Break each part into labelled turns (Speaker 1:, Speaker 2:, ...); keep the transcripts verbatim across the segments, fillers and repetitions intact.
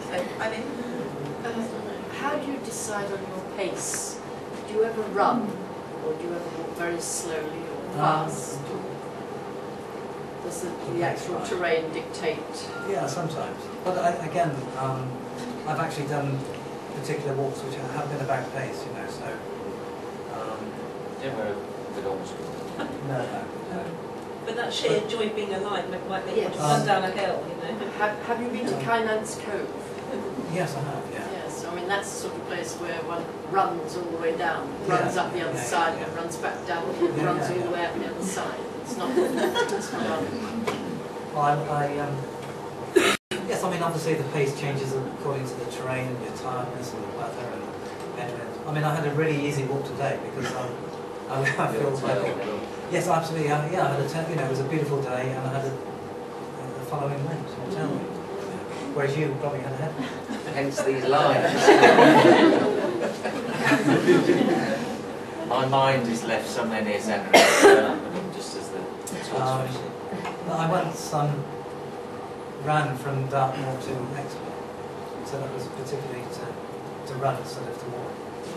Speaker 1: Okay, I mean,
Speaker 2: uh, how do you decide on your pace? Do you ever run, or do you ever walk very slowly or fast? Um, Does the, the actual terrain dictate?
Speaker 3: Yeah, sometimes. But I, again, um, I've actually done particular walks which have been about pace, you know, so... Um,
Speaker 4: Never a bit old school.
Speaker 3: No, no, no.
Speaker 1: But that sheer joy of being alive might make you
Speaker 2: Yes.
Speaker 1: want to run
Speaker 3: Um,
Speaker 1: down a hill, you know.
Speaker 2: Have, have you been to Kynance Cove?
Speaker 3: Yes, I have, yeah.
Speaker 2: Yes, I mean that's the sort of place where one runs all the way down, runs
Speaker 3: Yeah,
Speaker 2: up the other
Speaker 3: yeah,
Speaker 2: side,
Speaker 3: yeah.
Speaker 2: and runs back down,
Speaker 3: Yeah,
Speaker 2: runs
Speaker 3: yeah,
Speaker 2: all
Speaker 3: yeah.
Speaker 2: the way up the other side. It's not, it's not running.
Speaker 3: Well, I, I um, yes, I mean obviously the pace changes according to the terrain and your tiredness and the weather and headwind. I mean I had a really easy walk today because um, I, I feel like, yes, absolutely, uh, yeah, I had a, ten, you know, it was a beautiful day and I had a, a following wind, so tell me. Whereas you probably had a headwind.
Speaker 4: Hence these lines. My mind is left somewhere near centre, just as the
Speaker 3: Um, I once um, ran from Dartmoor to Exeter, so that was particularly to, to run instead of to walk.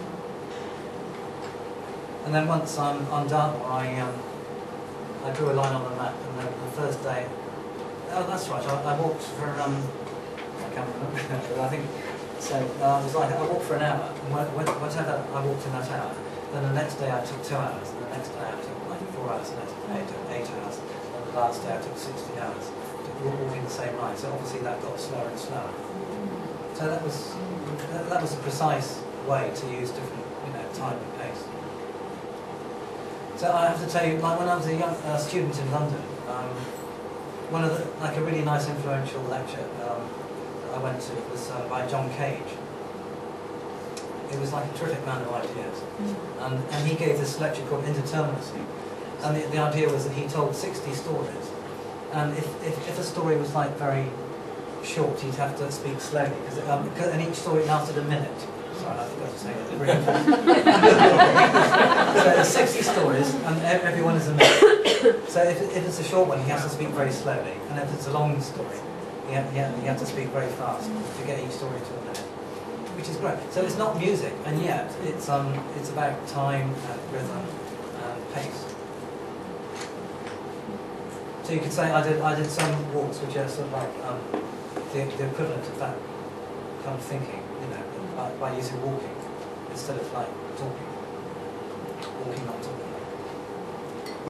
Speaker 3: And then once on, on Dartmoor, I, um, I drew a line on the map, and the, the first day, oh that's right, I, I walked for, um, I can't remember, but I think, so uh, it was like, I walked for an hour, and whatever I walked in that hour, then the next day I took two hours, and the next day I took like four hours, and the next day I took eight hours, and the last day I took sixty hours, walking the same line, so obviously that got slower and slower. So that was, that, that was a precise way to use different, you know, time and pace. So I have to tell you, like when I was a young uh, student in London, um, one of the, like a really nice influential lecture um, I went to was uh, by John Cage. He was like a terrific man of ideas, and, and he gave this lecture called Indeterminacy, and the, the idea was that he told sixty stories, and if, if, if a story was like very short, he'd have to speak slowly, because um, and each story lasted a minute. Sorry, I forgot to say that. So there's sixty stories, and every one is a minute. So if, if it's a short one, he has to speak very slowly, and if it's a long story, you have, you have, you have to speak very fast to get each story to a minute, which is great. So it's not music, and yet it's um it's about time and rhythm and pace. So you could say I did I did some walks which are sort of like um, the, the equivalent of that kind of thinking, you know, by, by using walking instead of like talking, walking not talking.